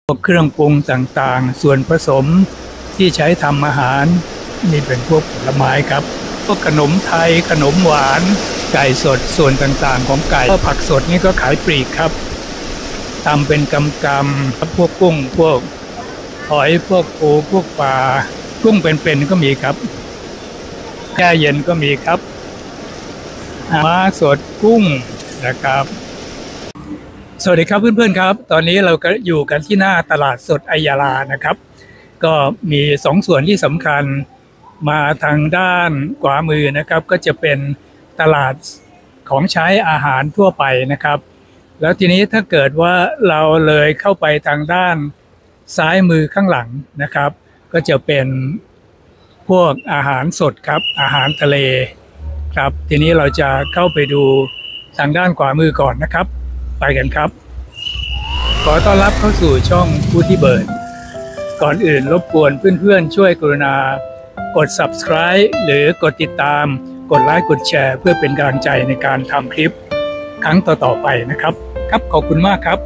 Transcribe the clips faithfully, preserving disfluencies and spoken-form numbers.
พวกเครื่องปรุงต่างๆส่วนผสมที่ใช้ทำอาหารนี่เป็นพวกผลไม้ครับพวกขนมไทยขนมหวานไก่สดส่วนต่างๆของไก่ผักสดนี่ก็ขายปลีกครับทำเป็นกำๆพวกกุ้งพวกหอยพวกปูพวกปลากุ้งเป็นๆก็มีครับแช่เย็นก็มีครับม้าสดกุ้งนะครับสวัสดีครับเพื่อนๆครับตอนนี้เราก็อยู่กันที่หน้าตลาดสดอัยยาลานะครับก็มีสองส่วนที่สำคัญมาทางด้านขวามือนะครับก็จะเป็นตลาดของใช้อาหารทั่วไปนะครับแล้วทีนี้ถ้าเกิดว่าเราเลยเข้าไปทางด้านซ้ายมือข้างหลังนะครับก็จะเป็นพวกอาหารสดครับอาหารทะเลครับทีนี้เราจะเข้าไปดูทางด้านขวามือก่อนนะครับไปกันครับขอต้อนรับเข้าสู่ช่องฟู้ดที่เบิร์ดก่อนอื่นรบกวนเพื่อนๆช่วยกรุณากด ซับสไครบ์ หรือกดติดตามกดไลค์กดแชร์เพื่อเป็นกำลังใจในการทำคลิปครั้งต่อๆไปนะครับครับขอบคุณมากครับ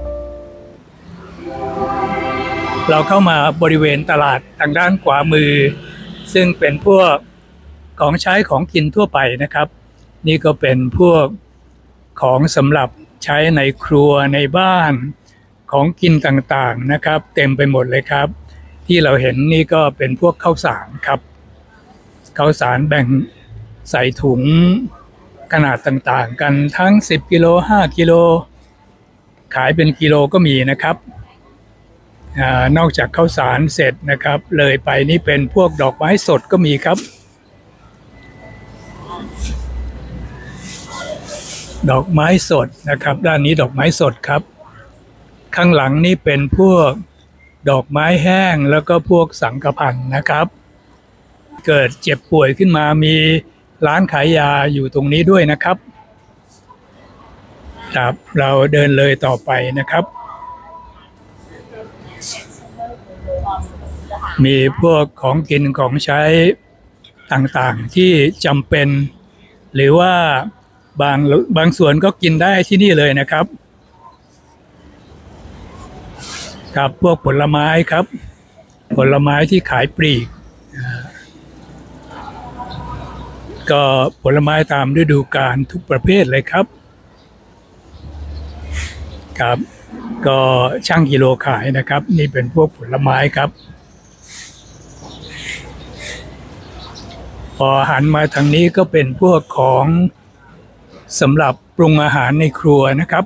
เราเข้ามาบริเวณตลาดทางด้านขวามือซึ่งเป็นพวกของใช้ของกินทั่วไปนะครับนี่ก็เป็นพวกของสำหรับใช้ในครัวในบ้านของกินต่างๆนะครับเต็มไปหมดเลยครับที่เราเห็นนี่ก็เป็นพวกข้าวสารครับข้าวสารแบ่งใส่ถุงขนาดต่างๆกันทั้งสิบกิโลห้ากิโลขายเป็นกิโลก็มีนะครับอ่านอกจากข้าวสารเสร็จนะครับเลยไปนี่เป็นพวกดอกไม้สดก็มีครับดอกไม้สดนะครับด้านนี้ดอกไม้สดครับข้างหลังนี่เป็นพวกดอกไม้แห้งแล้วก็พวกสังฆพันธ์นะครับเกิดเจ็บป่วยขึ้นมามีร้านขายยาอยู่ตรงนี้ด้วยนะครับครับเราเดินเลยต่อไปนะครับมีพวกของกินของใช้ต่างๆที่จำเป็นหรือว่าบางบางส่วนก็กินได้ที่นี่เลยนะครับครับพวกผลไม้ครับผลไม้ที่ขายปลีกก็ผลไม้ตามฤดูกาลทุกประเภทเลยครับครับก็ช่างกิโลขายนะครับนี่เป็นพวกผลไม้ครับพอหันมาทางนี้ก็เป็นพวกของสำหรับปรุงอาหารในครัวนะครับ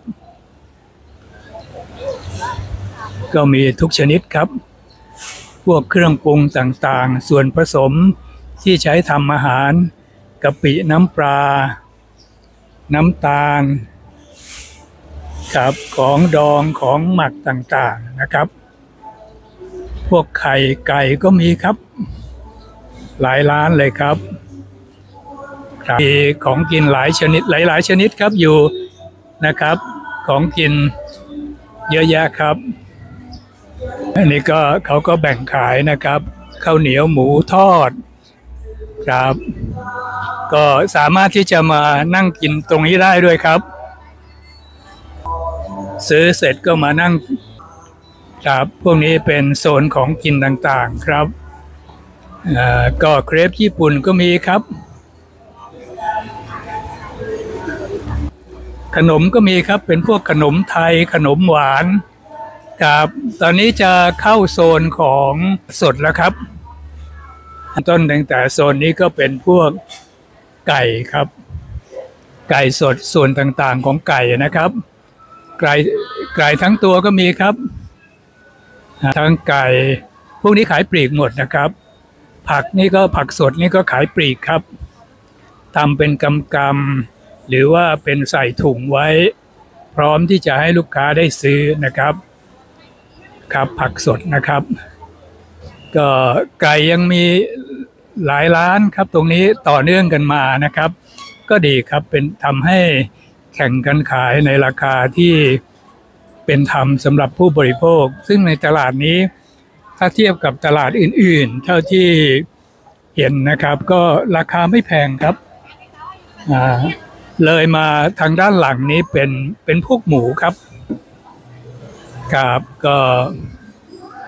ก็มีทุกชนิดครับพวกเครื่องปรุงต่างๆส่วนผสมที่ใช้ทำอาหารกะปิน้ำปลาน้ำตาลครับของดองของหมักต่างๆนะครับพวกไข่ไก่ก็มีครับหลายร้านเลยครับมีของกินหลายชนิดหลายๆชนิดครับอยู่นะครับของกินเยอะแยะครับอันนี้ก็เขาก็แบ่งขายนะครับข้าวเหนียวหมูทอดครับก็สามารถที่จะมานั่งกินตรงนี้ได้ด้วยครับซื้อเสร็จก็มานั่งครับพวกนี้เป็นโซนของกินต่างๆครับอ่าก็เครปญี่ปุ่นก็มีครับขนมก็มีครับเป็นพวกขนมไทยขนมหวานครับตอนนี้จะเข้าโซนของสดแล้วครับต้นตั้งแต่โซนนี้ก็เป็นพวกไก่ครับไก่สดส่วนต่างๆของไก่นะครับไก่ไก่ทั้งตัวก็มีครับทั้งไก่พวกนี้ขายปลีกหมดนะครับผักนี่ก็ผักสดนี่ก็ขายปลีกครับทำเป็นกำๆหรือว่าเป็นใส่ถุงไว้พร้อมที่จะให้ลูกค้าได้ซื้อนะครับครับผักสดนะครับก็ไก่ยังมีหลายร้านครับตรงนี้ต่อเนื่องกันมานะครับก็ดีครับเป็นทำให้แข่งกันขายในราคาที่เป็นธรรมสำหรับผู้บริโภคซึ่งในตลาดนี้ถ้าเทียบกับตลาดอื่นๆเท่าที่เห็นนะครับก็ราคาไม่แพงครับอ่าเลยมาทางด้านหลังนี้เป็นเป็นพวกหมูครับครับก็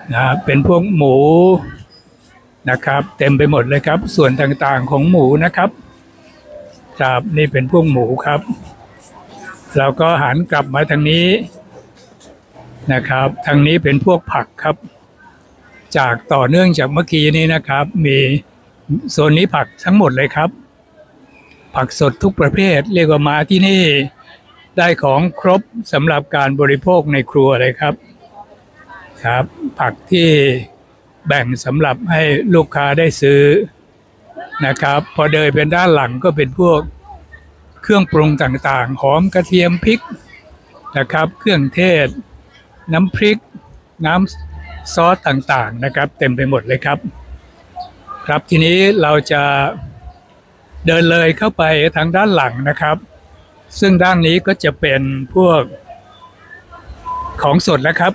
นะเป็นพวกหมูนะครับเต็มไปหมดเลยครับส่วนต่างๆของหมูนะครับครับนี่เป็นพวกหมูครับเราก็หันกลับมาทางนี้นะครับทางนี้เป็นพวกผักครับจากต่อเนื่องจากเมื่อกี้นี้นะครับมีโซนนี้ผักทั้งหมดเลยครับผักสดทุกประเภทเรียกว่ามาที่นี่ได้ของครบสำหรับการบริโภคในครัวเลยครับครับผักที่แบ่งสำหรับให้ลูกค้าได้ซื้อนะครับพอเดินเป็นด้านหลังก็เป็นพวกเครื่องปรุงต่างๆหอมกระเทียมพริกนะครับเครื่องเทศน้ำพริกน้ำซอสต่างๆนะครับเต็มไปหมดเลยครับครับทีนี้เราจะเดินเลยเข้าไปทางด้านหลังนะครับซึ่งด้านนี้ก็จะเป็นพวกของสดแล้วครับ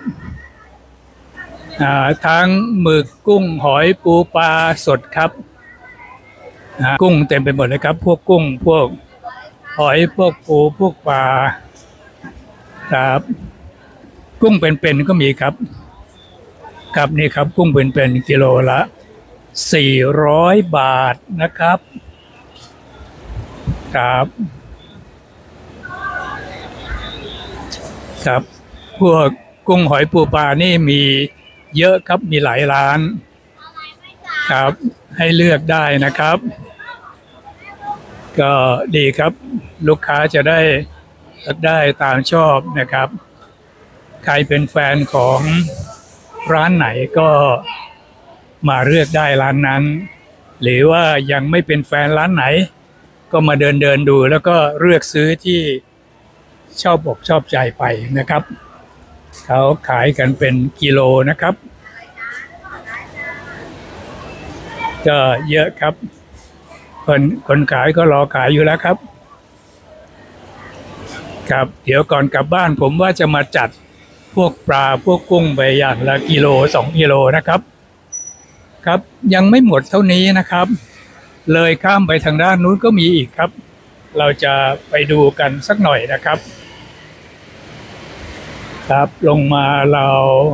ทั้งหมึกกุ้งหอยปูปลาสดครับกุ้งเต็มไปหมดเลยครับพวกกุ้งพวกหอยพวกปูพวกปลาครับกุ้งเป็นๆก็มีครับครับนี่ครับกุ้งเป็นๆกิโลละสี่ร้อยบาทนะครับครับครับพวกกุ้งหอยปูปลานี่มีเยอะครับมีหลายร้านครับให้เลือกได้นะครับก็ดีครับลูกค้าจะได้ได้ตามชอบนะครับใครเป็นแฟนของร้านไหนก็มาเลือกได้ร้านนั้นหรือว่ายังไม่เป็นแฟนร้านไหนก็มาเดินเดินดูแล้วก็เลือกซื้อที่ชอบอกชอบใจไปนะครับเขาขายกันเป็นกิโลนะครับก็เยอะครับคนคนขายก็รอขายอยู่แล้วครับครับเดี๋ยวก่อนกลับบ้านผมว่าจะมาจัดพวกปลาพวกกุ้งไปอย่างละกิโลสองกิโลนะครับครับยังไม่หมดเท่านี้นะครับเลยข้ามไปทางด้านนู้นก็มีอีกครับเราจะไปดูกันสักหน่อยนะครับครับลงมาเรา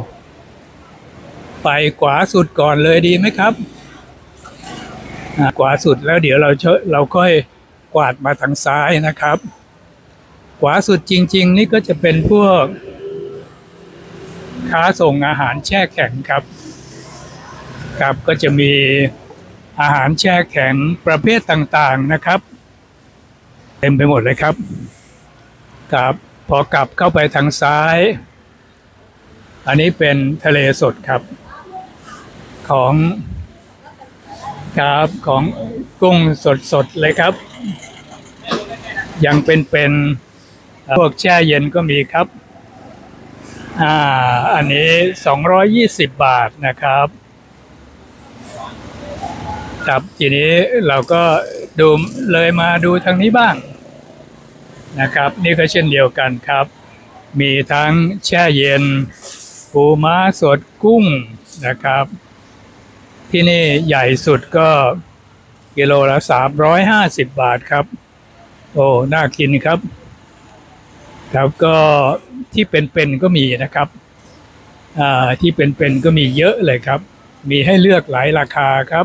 ไปขวาสุดก่อนเลยดีไหมครับขวาสุดแล้วเดี๋ยวเราเชเราค่อยกวาดมาทางซ้ายนะครับขวาสุดจริงๆนี่ก็จะเป็นพวกค้าส่งอาหารแช่แข็งครับครับก็จะมีอาหารแช่แข็งประเภทต่างๆนะครับเต็มไปหมดเลยครับครับพอกลับเข้าไปทางซ้ายอันนี้เป็นทะเลสดครับของครับของกุ้งสดๆเลยครับยังเป็นๆพวกแช่เย็นก็มีครับอ่าอันนี้สองร้อยยี่สิบบาทนะครับครับทีนี้เราก็ดูเลยมาดูทางนี้บ้างนะครับนี่ก็เช่นเดียวกันครับมีทั้งแช่เย็นปูม้าสดกุ้งนะครับที่นี่ใหญ่สุดก็กิโลละสามร้อยห้าสิบบาทครับโอ้น่ากินครับแล้วก็ที่เป็นๆก็มีนะครับอ่าที่เป็นๆก็มีเยอะเลยครับมีให้เลือกหลายราคาครับ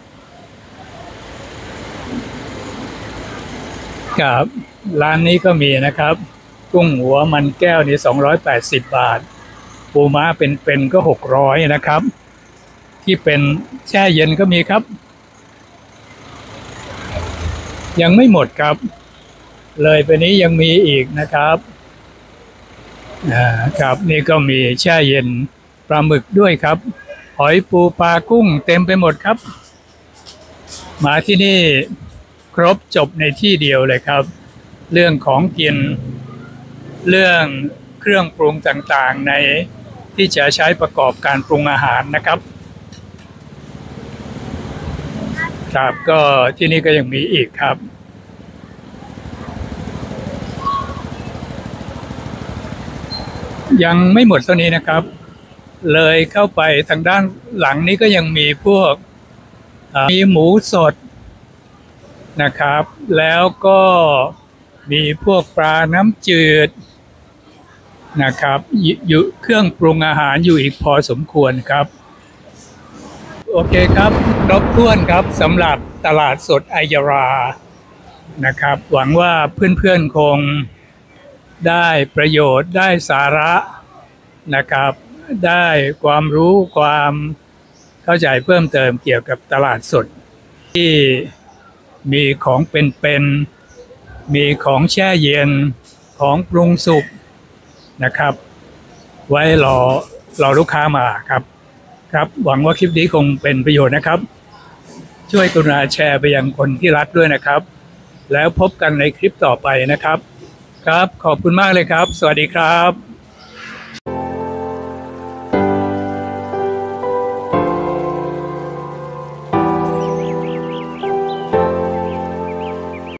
ครับร้านนี้ก็มีนะครับกุ้งหัวมันแก้วนี่สองร้อยแปดสิบบาทปูม้าเป็นๆก็หกร้อยนะครับที่เป็นแช่เย็นก็มีครับยังไม่หมดครับเลยไปนี้ยังมีอีกนะครับอ่าครับนี่ก็มีแช่เย็นปลาหมึกด้วยครับหอยปูปลากุ้งเต็มไปหมดครับมาที่นี่ครบจบในที่เดียวเลยครับเรื่องของกินเรื่องเครื่องปรุงต่างๆในที่จะใช้ประกอบการปรุงอาหารนะครับครับก็ที่นี่ก็ยังมีอีกครับยังไม่หมดเท่านี้นะครับเลยเข้าไปทางด้านหลังนี้ก็ยังมีพวกมีหมูสดนะครับแล้วก็มีพวกปลาน้ำจืดนะครับอยู่เครื่องปรุงอาหารอยู่อีกพอสมควรครับโอเคครับครบถ้วนครับสำหรับตลาดสดอัยยารานะครับหวังว่าเพื่อนๆคงได้ประโยชน์ได้สาระนะครับได้ความรู้ความเข้าใจเพิ่มเติมเกี่ยวกับตลาดสดที่มีของเป็นๆมีของแช่เย็นของปรุงสุกนะครับไว้รอรอลูกค้ามาครับครับหวังว่าคลิปนี้คงเป็นประโยชน์นะครับช่วยกรุณาแชร์ไปยังคนที่รักด้วยนะครับแล้วพบกันในคลิปต่อไปนะครับครับขอบคุณมากเลยครับสวัสดีครับ